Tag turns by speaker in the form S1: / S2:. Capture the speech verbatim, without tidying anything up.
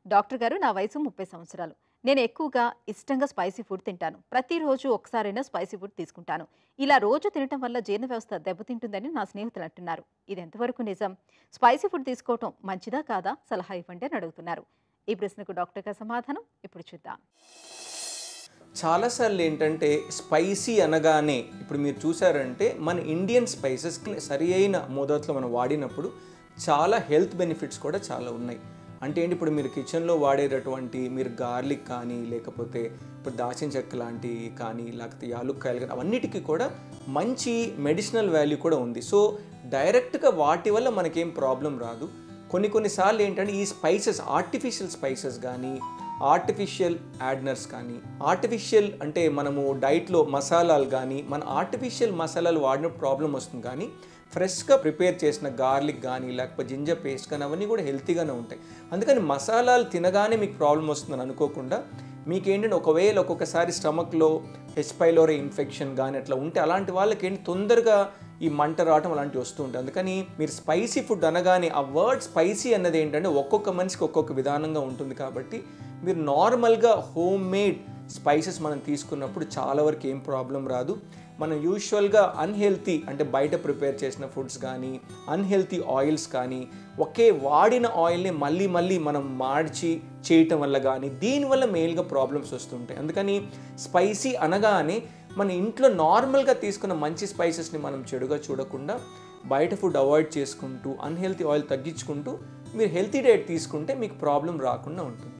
S1: Doctor గారు, నా వయసు ముప్పై సంవత్సరాలు. నేను ఎక్కువగా ఇష్టంగా స్పైసీ ఫుడ్ తింటాను. ప్రతిరోజు ఒకసారైనా స్పైసీ ఫుడ్ తీసుకుంటాను. ఇలా రోజు తినటం వల్ల జీర్ణ వ్యవస్థ దెబ్బతింటుందని నా స్నేహితులు అంటున్నారు. ఇది ఎంతవరకు నిజం? స్పైసీ ఫుడ్ తీసుకోవటం మంచిదా కాదా? సలహా ఇవ్వండి అని అడుగుతున్నారు. ఈ ప్రశ్నకు డాక్టర్ గారి సమాధానం ఇప్పుడు చూద్దాం.
S2: చాలాసార్లు ఏంటంటే స్పైసీ అనగానే ఇప్పుడు మీరు చూసారంటే మన ఇండియన్ స్పైసెస్కి సరి అయిన మోతాదులో మనం వాడినప్పుడు చాలా హెల్త్ బెనిఫిట్స్ కూడా చాలా ఉన్నాయి. అంటే ఏంటి, ఇప్పుడు మీరు కిచెన్లో వాడేటటువంటి మీరు గార్లిక్ కానీ, లేకపోతే ఇప్పుడు దాచిన చెక్క లాంటివి కానీ, లేకపోతే యాలుక్కాయలు కానీ, అవన్నిటికీ కూడా మంచి మెడిసినల్ వాల్యూ కూడా ఉంది. సో డైరెక్ట్గా వాటి వల్ల మనకేం ప్రాబ్లం రాదు. కొన్ని కొన్నిసార్లు ఏంటంటే ఈ స్పైసెస్, ఆర్టిఫిషియల్ స్పైసెస్ కానీ, ఆర్టిఫిషియల్ యాడ్నర్స్ కానీ, ఆర్టిఫిషియల్ అంటే మనము డైట్లో మసాలాలు కానీ, మన ఆర్టిఫిషియల్ మసాలాలు వాడిన ప్రాబ్లం వస్తుంది. కానీ ఫ్రెష్గా ప్రిపేర్ చేసిన గార్లిక్ కానీ, లేకపోతే జింజర్ పేస్ట్ కానీ, అవన్నీ కూడా హెల్తీగానే ఉంటాయి. అందుకని మసాలాలు తినగానే మీకు ప్రాబ్లం వస్తుందని అనుకోకుండా, మీకేంటంటే ఒకవేళ ఒక్కొక్కసారి స్టమక్లో హెచ్ పైలోరీ ఇన్ఫెక్షన్ కానీ అట్లా ఉంటే అలాంటి వాళ్ళకి ఏంటి తొందరగా ఈ మంట రావటం అలాంటివి వస్తూ ఉంటాయి. అందుకని మీరు స్పైసీ ఫుడ్ అనగానే ఆ వర్డ్ స్పైసీ అన్నది ఏంటంటే ఒక్కొక్క మనిషికి ఒక్కొక్క విధానంగా ఉంటుంది. కాబట్టి మీరు నార్మల్గా హోమ్ మేడ్ స్పైసెస్ మనం తీసుకున్నప్పుడు చాలా వరకు ఏం ప్రాబ్లం రాదు. మనం యూజువల్గా అన్హెల్తీ అంటే బయట ప్రిపేర్ చేసిన ఫుడ్స్ కానీ, అన్హెల్తీ ఆయిల్స్ కానీ, ఒకే వాడిన ఆయిల్ని మళ్ళీ మళ్ళీ మనం మార్చి చేయటం వల్ల కానీ దీనివల్ల మెయిన్గా ప్రాబ్లమ్స్ వస్తుంటాయి. అందుకని స్పైసీ అనగానే మన ఇంట్లో నార్మల్గా తీసుకున్న మంచి స్పైసెస్ని మనం చెడుగా చూడకుండా బయట ఫుడ్ అవాయిడ్ చేసుకుంటూ అన్హెల్తీ ఆయిల్ తగ్గించుకుంటూ మీరు హెల్తీ డైట్ తీసుకుంటే మీకు ప్రాబ్లం రాకుండా ఉంటుంది.